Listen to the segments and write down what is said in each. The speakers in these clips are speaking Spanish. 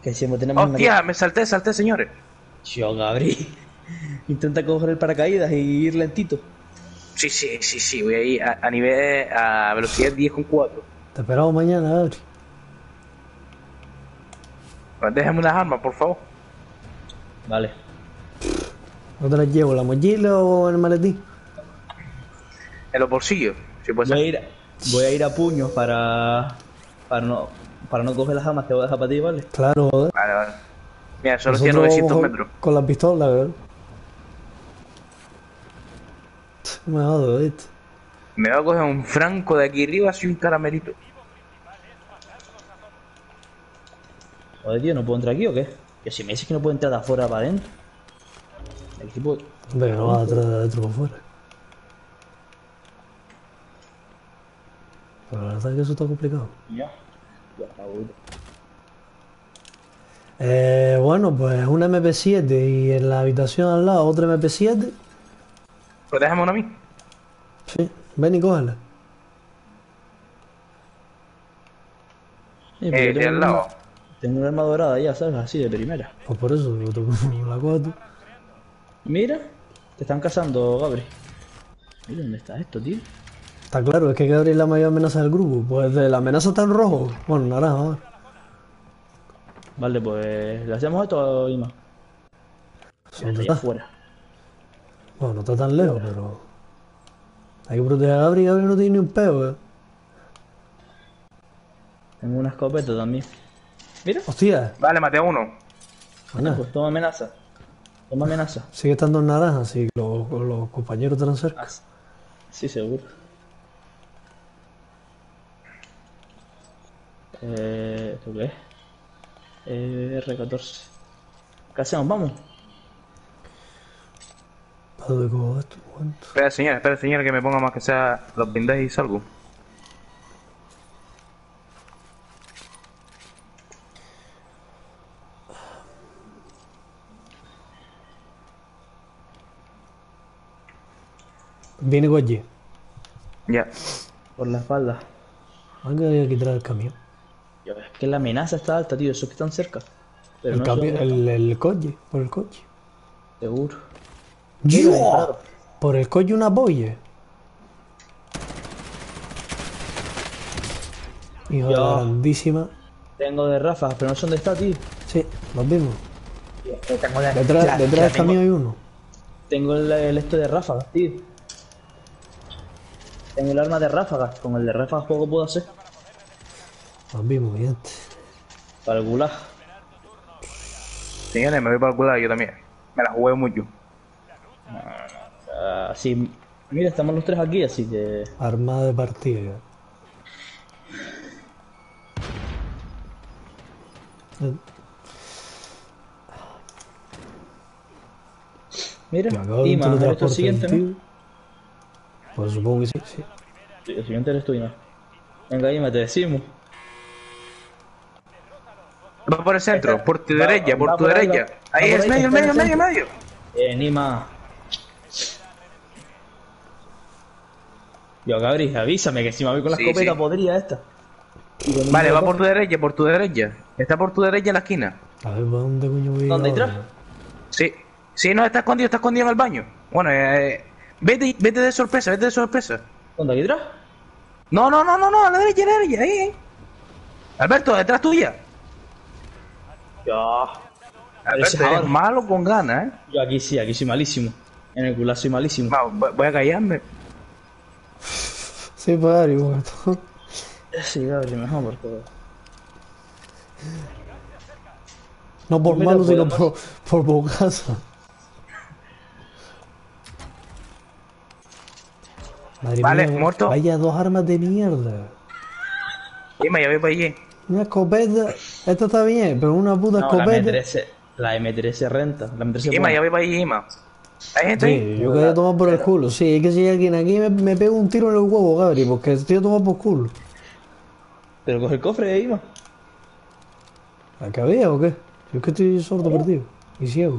Que siempre tenemos ¡Hostia! Me salté, señores. Yo, Gabri. Intenta coger el paracaídas y ir lentito. Sí. Voy a ir a velocidad 10,4. Te esperamos mañana, Gabri. Pues déjame unas armas, por favor. Vale. ¿No te las llevo? ¿La mochila o en el maletín? En los bolsillos, si puede ser. Voy a ir a puños para no coger las armas, te voy a dejar para ti, ¿vale? Claro, joder. Vale. Mira, solo Nosotros tiene 900 vamos metros. con la pistola, ¿verdad? Me jodo, ¿viste? Me voy a coger un franco de aquí arriba y un caramelito. Joder, tío, ¿no puedo entrar aquí o qué? Que si me dices que no puedo entrar de afuera para adentro. El equipo... Hombre, que no vas atrás de adentro para afuera. Pero la verdad es que eso está complicado. Ya está, güey. Bueno, pues una MP7 y en la habitación al lado otra MP7. Pues déjame una a mí. Sí, ven y cógela. Sí, pero De al lado. tengo una arma dorada ya, ¿sabes? Así de primera. Pues por eso, la coges tú. Mira, te están cazando, Gabri. Mira, ¿dónde está esto, tío? Está claro, es que Gabriel es la mayor amenaza del grupo. Pues de la amenaza está en rojo. Bueno, naranja, ahora. Vale, pues... ¿Le hacemos esto, Ima? ¿Dónde Allá está? afuera. Bueno, no está tan lejos, pero... Hay que proteger a Gabriel. Gabriel no tiene ni un peo, Tengo una escopeta también. Mira. Hostia. Vale, maté a uno. Bueno, Pues toma amenaza. Toma amenaza. sigue estando en naranja, así que los compañeros estarán cerca. Ah, sí, seguro. ¿Esto qué es? R14. ¿Qué hacemos? Vamos. ¿Para dónde cojo esto? ¿Cuánto? Espera, señora, que me ponga más que sea los blindajes y salgo. Viene Goye. Ya. Por la espalda. Venga, hay que quitar el camión. Es que la amenaza está alta, tío. Esos que están cerca. Pero El, no sé dónde están. el coche, por el coche. Seguro. ¡Yo! Por el coche una polla. Hijo de la Yo. grandísima. Tengo de ráfagas, pero no sé dónde está, tío. Sí, los mismos. Tengo Detrás del camión hay uno. Tengo el esto de ráfagas, tío. Tengo el arma de ráfagas. Con el de ráfagas poco puedo hacer. Los mismos, mi gente. Para el gulag. Señores, me voy para el cuidado yo también. Me la jugué mucho. Así. Mira, estamos los tres aquí, así que... Armada de partida. Mira, Que acabo de Ima, un eres tú el teletransporte siguiente, del ¿no? tío. Pues supongo que sí, sí. Sí, el siguiente eres tú, Ima. Venga, Ima, te decimos. Va por el centro, por tu derecha, por va tu por ahí, derecha. va Ahí por es ahí, medio, está en medio, el medio, centro. medio. Ima. Yo, Gabri, avísame que si me voy con la Sí, escopeta sí. podría esta. Vale, va por tu derecha, por tu derecha. Está por tu derecha en la esquina. A ver, ¿para dónde coño voy? ¿Dónde ahora? detrás? Sí. Sí, no, está escondido en el baño. Bueno, vete de sorpresa, vete de sorpresa. ¿Dónde, aquí atrás? No, a la derecha, ahí. Alberto, detrás tuya. Ya. Alberto, eres malo con ganas, Yo aquí sí, malísimo. En el culo soy malísimo. Voy a callarme. Sí, pues, Ari, bueno. Sí, Gabri, mejor porque... No por Mira, malo, sino podemos- por bocaza. Madre Vale, mía, muerto. vaya dos armas de mierda. Dime, ya voy para allí. Una escopeta, esta está bien, pero una puta No, la escopeta. M13, la M13 renta. La M13 Ima, buena. ya voy para allí, Ima. ¿Hay gente ahí? Sí, yo quería tomar por el culo. Sí, es que si hay alguien aquí me pega un tiro en los huevos, Gabri, porque estoy a tomar por culo. Pero coge el cofre, Ima. ¿Acá había o qué? Yo es que estoy sordo perdido y ciego.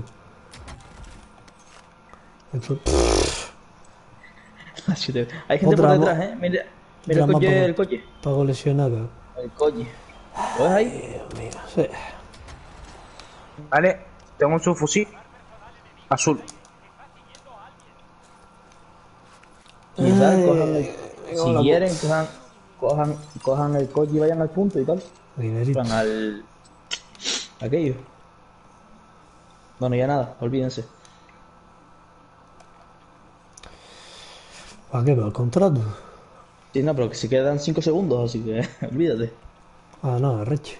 Esto... Hay gente Otra por mo- detrás, Mira Mira, el coche, más el coche. para coleccionar, cabrón. El coche. ¿Lo ves ahí? Dios mío, sí. Vale, tengo un subfusil azul. Quizás Venga, si la quieren, cojan el coche y vayan al punto y tal. dinerito. Van al... aquello. Bueno, ya nada, olvídense. ¿Para qué? ¿Para el contrato? Sí, no, pero que se quedan 5 segundos, así que olvídate. Ah, no, arreche.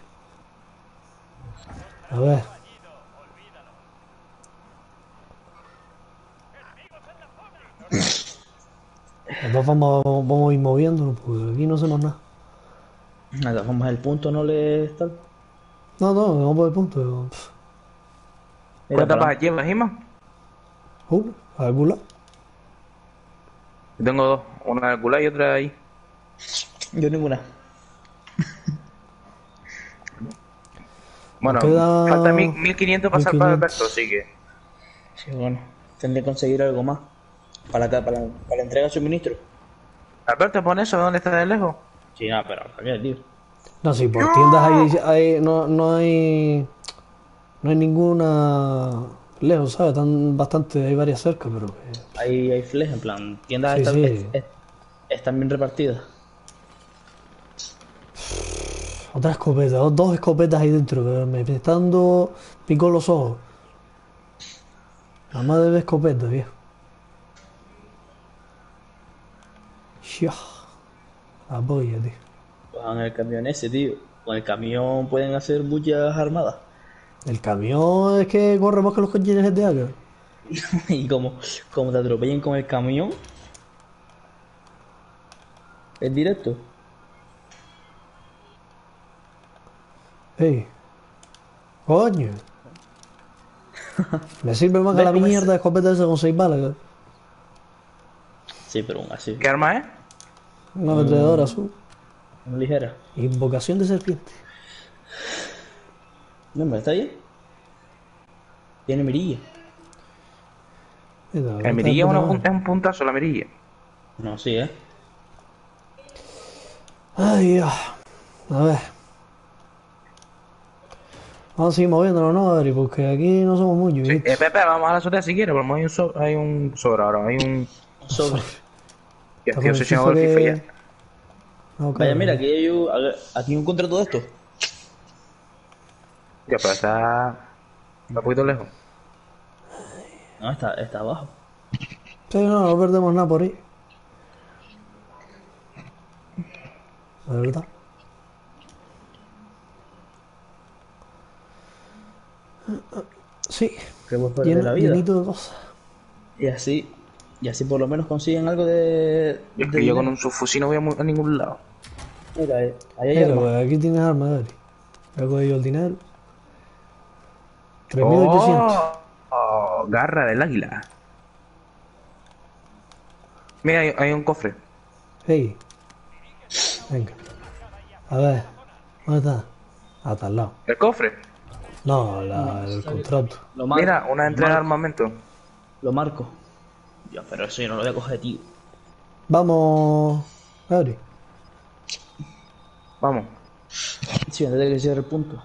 A ver. De todas formas, vamos a ir moviéndonos, porque aquí no hacemos nada. Nada, vamos al punto, no le tal. No, no, vamos por el punto. Mira, ¿Cuántas para bajas llevas, Ima? Una, a algún lado. Yo tengo dos, una de culo y otra ahí. yo ninguna. Nos Bueno, falta queda 1500 para salvar el 1500. resto, así que... Sí, bueno, tendré que conseguir algo más. Para la entrega de suministro. Alberto, pon eso, ¿dónde está de lejos? Sí, nada, pero ¿para qué, tío? No, sí, por tiendas no hay ninguna lejos, ¿sabes? Están bastante, hay varias cerca, pero Hay flex, en plan, tiendas sí, sí. están bien repartidas. Otra escopeta, dos escopetas ahí dentro, pero me está dando pico en los ojos. Nada más de ver escopeta, viejo. Shia, la polla, tío. Cojan el camión ese, tío. Con el camión pueden hacer muchas armadas. El camión es que corre más que los coches de GTA, cabrón. Y como te atropellen con el camión, es directo. Ey, coño. Me sirve más que ¿Ves la cómo mierda es? de escopeta esa con 6 balas, cabrón. Sí, pero aún así. ¿Qué arma es? Una ametralladora azul. Una ligera. Invocación de serpiente. No, hombre, está bien. Tiene mirilla. Mira, La está de mirilla es, puta madre. es un puntazo, la mirilla. No, sí, ¿eh? Ay, Dios. A ver. Vamos a seguir moviéndonos, ¿no, Adri? Porque aquí no somos muchos, Sí. ¿viste? Pepe, vamos a la azotea si quieres, porque hay un sobre ahora, hay un... Un sobre. Ya Está estoy con el obsesionado FIFA con el FIFA ya. que... No, Vaya, claro, mira, ¿no? aquí encontré todo esto. Ya, pero está un poquito lejos. No, está abajo. Sí, no perdemos nada por ahí. La verdad. Sí, Que puedes perder la vida. llenito de cosas. Y así, por lo menos consiguen algo Yo es de que yo con dinero. un subfusil no voy a ningún lado. Mira, ahí hay Mira, armas. pues aquí tienes armas, Adri. Voy a coger yo el dinero. 3.800. Garra del águila. Mira, hay un cofre. Hey, venga. A ver, ¿dónde está? Ah, está al lado. ¿El cofre? No, el contrato. Lo marco. Mira, una entrega de armamento. Lo marco. Ya, pero eso yo no lo voy a coger, tío. Vamos, Adri. Vamos. Sí, antes de que cierre el punto.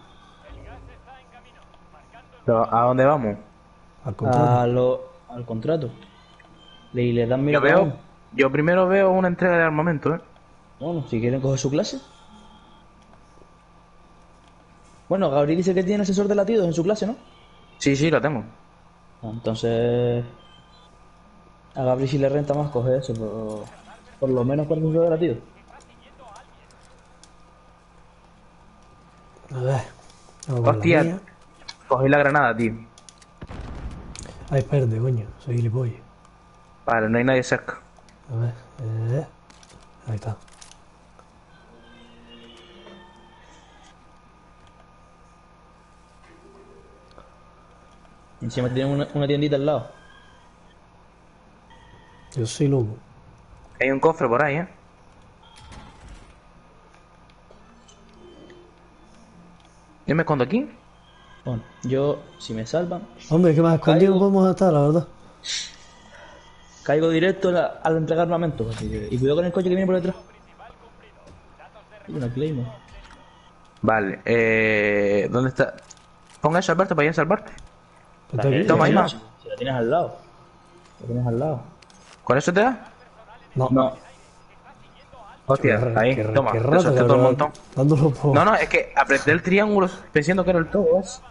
Pero, ¿a dónde vamos? Al contrato. Al contrato. Le dan mira Yo veo... Yo primero veo una entrega de armamento, ¿eh? Bueno, si quieren coger su clase. Bueno, Gabriel dice que tiene asesor de latidos en su clase, ¿no? Sí, sí, lo tengo. Entonces, a Gabriel si le renta más coger eso, por lo menos para asesor de latidos. A ver. Vamos con la Hostia, mía. cogí la granada, tío. Ay, espérate, coño. Soy gilipollas. Vale, no hay nadie cerca. A ver. Ahí está. Encima tienen una tiendita al lado. Yo soy loco. Hay un cofre por ahí, ¿eh? Yo me escondo aquí. Bueno, yo, si me salvan, Hombre, que más escondido Caigo. podemos estar, la verdad. caigo directo al entregar armamento. Así que, y cuidado con el coche que viene por detrás. Hay una Claymore. Vale, ¿dónde está? Pon eso, Alberto, para ir a salvarte. Está aquí. Toma, si Ima. si la tienes al lado. La tienes al lado. ¿Con eso te da? No. No. Hostia, ahí, toma, Qué te rato, solté todo el cabrón. montón. Dándolo por... No, no, es que apreté el triángulo pensando que era el todo, ¿ves?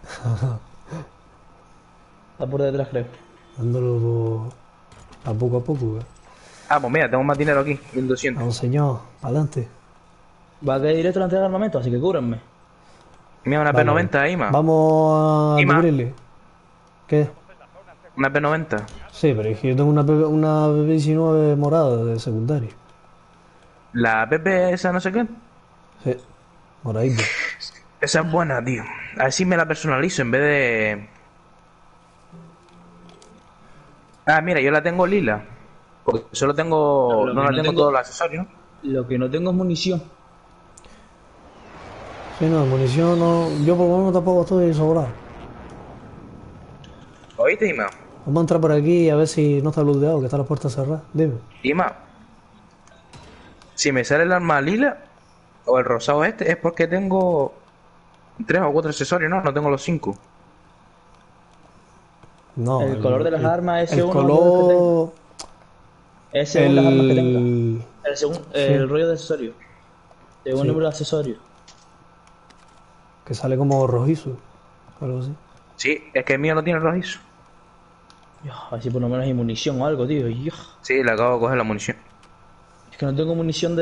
Está por detrás, creo. Dándolo por... a poco, Ah, pues mira, tengo más dinero aquí, 1200. Vamos, señor. Adelante. Va a caer directo a la entrega de armamento, así que cúbranme. Mira, una Vale. P90 ahí, ma. Vamos a Ima. cubrirle. ¿Qué? Una P90. Sí, pero es que yo tengo una PP19 morada de secundaria. La PP esa no sé qué. Sí, moradita. Esa es buena, tío. A ver si me la personalizo en vez de... Ah, mira, yo la tengo lila. Porque solo tengo... Lo No que la no tengo tengo- todos los accesorios. Lo que no tengo es munición. Sí, no, munición no... Yo por lo menos tampoco estoy sobrado. ¿Oíste, Ima? Vamos a entrar por aquí a ver si no está looteado, que está la puerta cerrada. Dime. Ima, si me sale el arma lila o el rosado este, es porque tengo 3 o 4 accesorios, ¿no? No tengo los 5. No. El color de las armas es El uno color... Es según las armas que tenga. El... El rollo de accesorio. Según el número de accesorios. Que sale como rojizo. Algo así. Sí, es que el mío no tiene rojizo. Dios, a ver si por lo menos hay munición o algo, tío. Dios. Sí, le acabo de coger la munición. Es que no tengo munición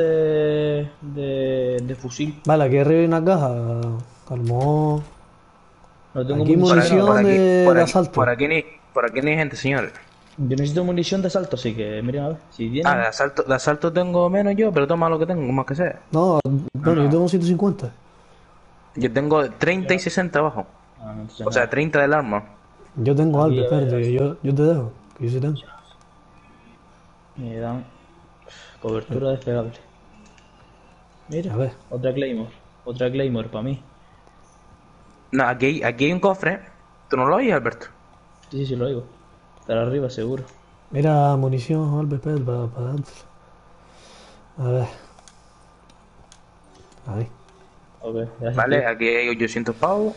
de fusil. Vale, aquí arriba hay una caja. A lo mejor... No tengo Aquí munición. munición de asalto. Por aquí ni hay gente, señores. Yo necesito munición de asalto, así que miren a ver. Si tienen. Ah, de asalto tengo menos yo, pero toma lo que tengo, más que sea. No, bueno, yo tengo 150. Yo tengo 30 y 60 abajo. Ah, no, entonces O sea, 30 del arma. Yo tengo algo, Aquí, a ver, espérate, yo te dejo. Que yo sí tengo. me dan cobertura desplegable. Mira, A ver. otra Claymore. Otra Claymore para mí. No, aquí hay un cofre. ¿Tú no lo oyes, Alberto? Sí, sí, lo oigo. Estará arriba, seguro. Mira, munición, Albert, para adentro. A ver. Ahí. Ok, gracias. Vale, tío. aquí hay 800 pavos.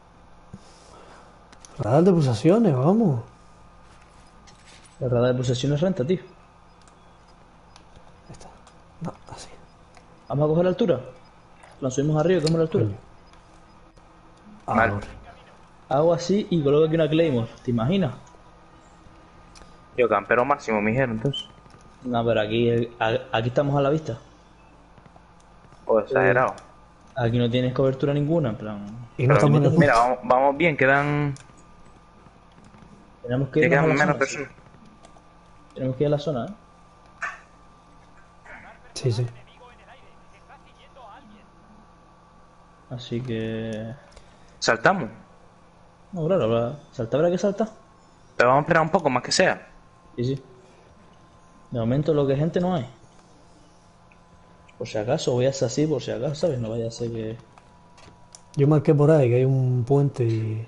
Radar de pulsaciones, vamos. El radar de posesiones renta, tío. Ahí está. No, así. Vamos a coger la altura. Lo subimos arriba, cogemos la altura. Coño. Vale. Ahora. Hago así y coloco aquí una Claymore. ¿Te imaginas? Yo campero máximo, mijero, entonces. No, pero aquí estamos a la vista. O exagerado. Aquí no tienes cobertura ninguna, en plan. Y no estamos en el Mira, punto. vamos bien, quedan... Tenemos que Ya irnos a quedan la menos zona. personas. Tenemos que ir a la zona, ¿eh? Sí, sí. Así que. Saltamos. No, claro, saltar habrá que saltar. Pero vamos a esperar un poco, más que sea. Sí, sí. De momento lo que gente no hay. Por si acaso, voy a hacer así, por si acaso, ¿sabes? No vaya a ser que. Yo marqué por ahí que hay un puente y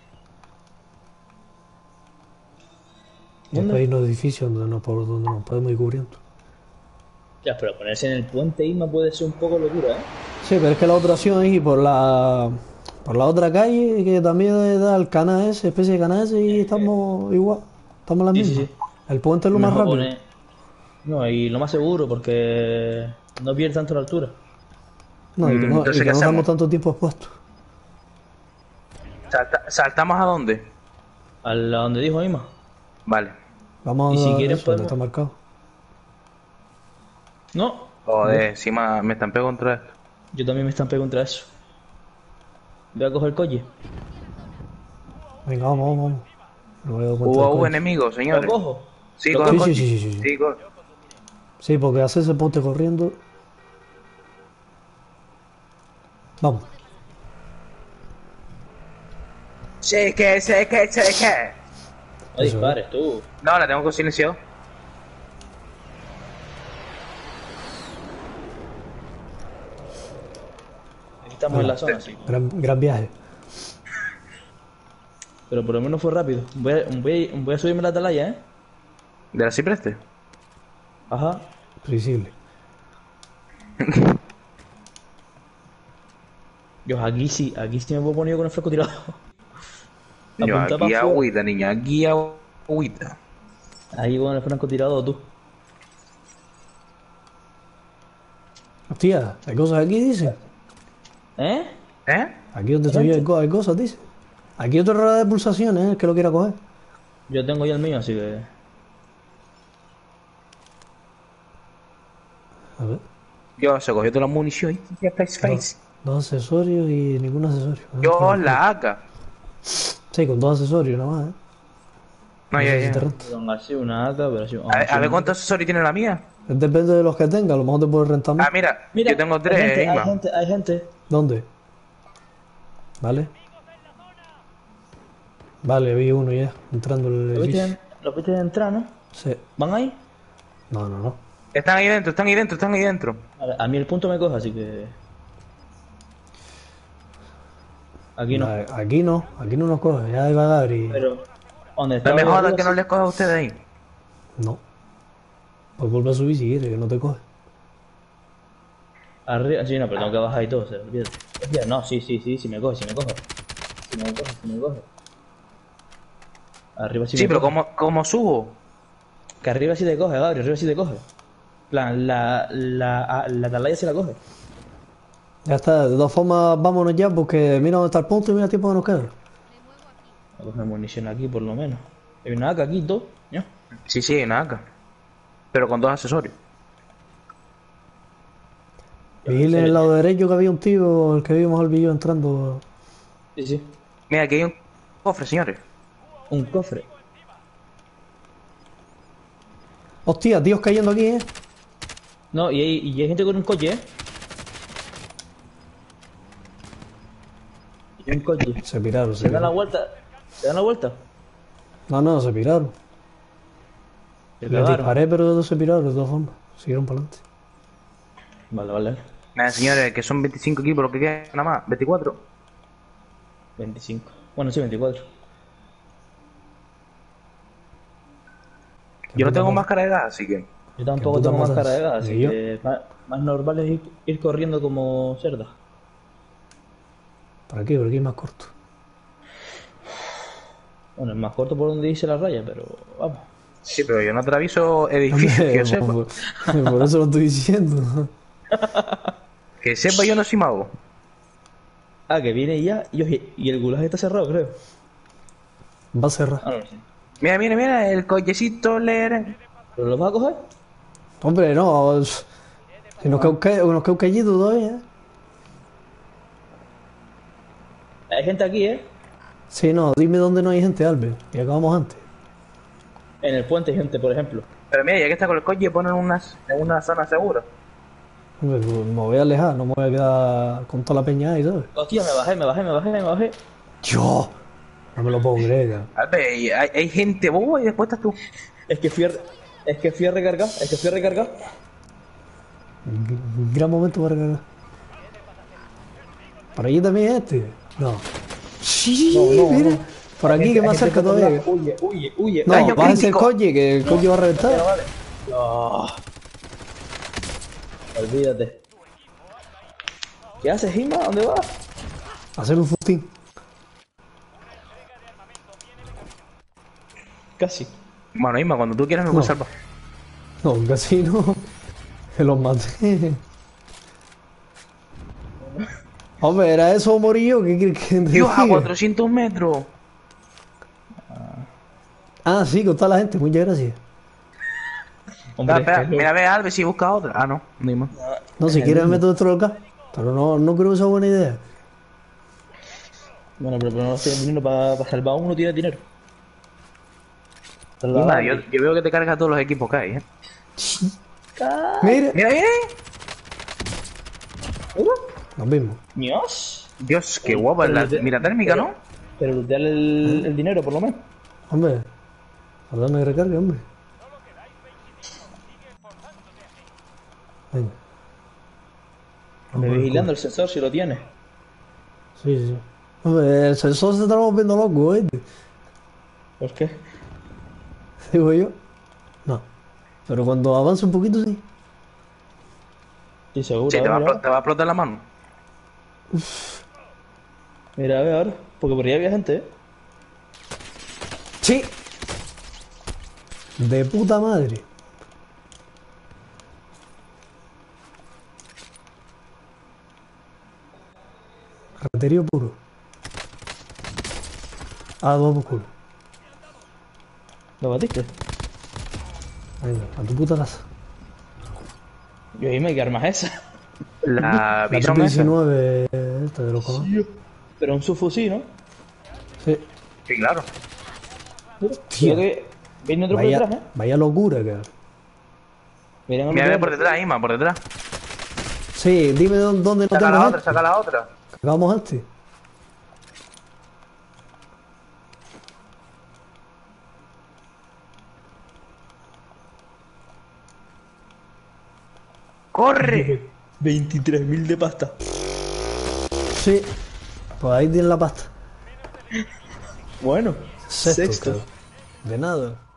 ¿Dónde? después hay unos edificios por donde nos podemos ir cubriendo. Ya, pero ponerse en el puente Isma puede ser un poco locura, ¿eh? Sí, pero es que la otra opción es ir por la otra calle que también da el canal ese, especie de canal ese, y estamos igual, estamos las Sí, sí, mismas. sí. El puente es lo más Mejor rápido. No, y lo más seguro, porque no pierde tanto la altura. No, y que no, Entonces, y que ¿qué no hacemos? damos tanto tiempo expuestos. ¿Saltamos a dónde? A donde dijo Isma. Vale. Vamos Y si a quieren eso, donde podemos- está marcado. No, Joder, encima me estampé contra esto. yo también me estampé contra eso. Voy a coger el coche. Venga, vamos. No me he dado cuenta del Hubo coche. enemigos, ¿Lo señores. cojo? Sí, ¿Lo coge el cojo? coche. Sí, sí, sí, sí. coge. Sí, porque hace ese poste corriendo. Vamos. Sí, que. No dispares, tú. No, la tengo con silencio. Aquí estamos en la zona, sí. Gran viaje. Pero por lo menos fue rápido. Voy a subirme la atalaya, ¿eh? ¿De la cipreste? Ajá. Previsible. Dios, aquí sí me puedo poner yo con el fresco tirado. Yo, Apunta aquí para afuera. agüita, niña, aquí agüita. Ahí con el francotirador, tú. Hostia, hay cosas aquí, dice. ¿Eh? ¿Eh? Aquí donde estoy yo hay cosas, dice. Aquí otro radar de pulsaciones, el que lo quiera coger. Yo tengo ya el mío, así que... A ver. Yo se cogió toda la munición y ya face. Dos accesorios y ningún accesorio. Yo la AK. Sí, con dos accesorios nada más, ¿eh? No, No sé ya, si te ya. renta. Son así una AK, pero así... A ver cuántos accesorios tiene la mía. Depende de los que tenga, a lo mejor te puede rentar más. Ah, mira, Mira, yo tengo hay 3, gente, hay Ima. gente, hay gente. ¿Dónde? Vale. Vale, vi uno ya, entrando en el edificio. Los viste entrar, ¿no? Sí. ¿Van ahí? No, no, no. Están ahí dentro, están ahí dentro, están ahí dentro. Vale, a mí el punto me coge, así que... Aquí no. Aquí no nos coge, ya iba a dar y... Pero... ¿Dónde No está? me jodas arriba, que no sí. les coja a ustedes ahí. No. Pues vuelve a subir si quiere, que no te coge. Arriba, sí, no, pero tengo que bajar y todo, se olvídate. Hostia, no, sí me coge, sí me coge. Sí me coge. Arriba sí Sí, me pero coge. ¿cómo subo? Que arriba sí te coge, Gabriel, arriba sí te coge. Plan, la atalaya sí la coge. Ya está, de todas formas, vámonos ya porque mira dónde está el punto y mira el tiempo que nos queda. A coger munición aquí, por lo menos. Hay una AK aquí, todo, ¿no? Sí, una AK. Pero con 2 accesorios. Vigile en el lado derecho que había un tío, el que vimos al vídeo entrando. Sí, sí. Mira, aquí hay un cofre, señores. Un cofre. Hostia, tíos cayendo aquí, No, y hay gente con un coche, ¿eh? Y un coche. Se piraron, Se dan la vuelta. Se dan la vuelta. No, se piraron. Se Les cagaron. disparé, pero se piraron de todas formas. Siguieron para adelante. Vale. Nada, señores, que son 25 equipos lo que quedan nada más. 24. 25. Bueno, sí, 24. Yo no tengo máscara de gas, así que... Yo tampoco puta tengo matas? máscara de gas, así Ni yo. que más normal es ir corriendo como cerda. Por aquí es más corto. Bueno, es más corto por donde dice la raya, pero vamos. Sí, pero yo no atravieso edificios, que yo sepa. Por eso lo estoy diciendo. Que sepa, yo no soy mago. Ah, que viene ya y el gulag está cerrado, creo. Va a cerrar. Ah, no sé. Mira, el cochecito leer. ¿Pero lo vas a coger? Hombre, no. Si nos queda un callito todavía. Hay gente aquí, ¿eh? Sí, no, dime dónde no hay gente, Albert. Y acabamos antes. En el puente hay gente, por ejemplo. Pero mira, ya que está con el coche, ponen en una zona segura. Hombre, pues me voy a alejar, no me voy a quedar con toda la peña ahí, ¿sabes? Hostia, me bajé. ¡Yo! No me lo puedo creer, ya. A ver, hay gente boba y después estás tú. Es que fui a recargar. Gran momento para recargar. ¿Por allí también este? No. Sí, mira. Por aquí que más cerca todavía. Huye. No, Daño bájese el crítico. coche, que el coche va a reventar. No. Olvídate. ¿Qué haces, Hima? ¿Dónde vas? Hacer un fustín. Casi. Bueno, Isma, cuando tú quieras me puedes salvar. No, casi no. Que los maté. Hombre, ¿era eso o morí yo? ¿Qué quieres que te Dios, a diga? 400 metros. Ah, sí, con toda la gente. Muchas gracias. Hombre, Espera, es que mira, ve a Alves si busca otra. Ah, no, no hay más. No, si quieres me meto dentro del gas. Pero no creo que sea buena idea. Bueno, pero no estoy teniendo para salvar uno, tiene dinero. Isma, yo veo que te cargas todos los equipos que hay, ¿eh? Mira. Mira, Nos vimos. Dios. Dios, qué guapa es la mira térmica, ¿no? Pero lootear el dinero, por lo menos. Hombre. Dame que recargue, hombre. Venga. Me vigilando el sensor si lo tiene. Sí. Hombre, el sensor se está volviendo loco, ¿eh? ¿Por qué? Digo yo. No. Pero cuando avance un poquito, sí. Sí, seguro. Sí, te va mira. a explotar la mano. Mira, a ver ahora. Porque por ahí había gente, ¿eh? Sí. De puta madre. Raterío puro. Ah, vamos culo. ¿Lo batiste? Venga, a tu puta casa. Yo dime qué arma es esa. La La Bison esa. P19 esta de los cojones. Pero un subfusil, ¿no? Sí. Sí, claro. Tío. Creo que viene otro por detrás, ¿eh? Vaya locura, cabrón. Vienen a Mira, meter- por detrás, Ima, por detrás. Sí, dime dónde lo Saca tengo la este. otra, saca la otra. Acabamos este. ¡Corre! 23.000 de pasta. Sí. Pues ahí tienes la pasta. Bueno, Sexto, sexto. cabrón. De nada.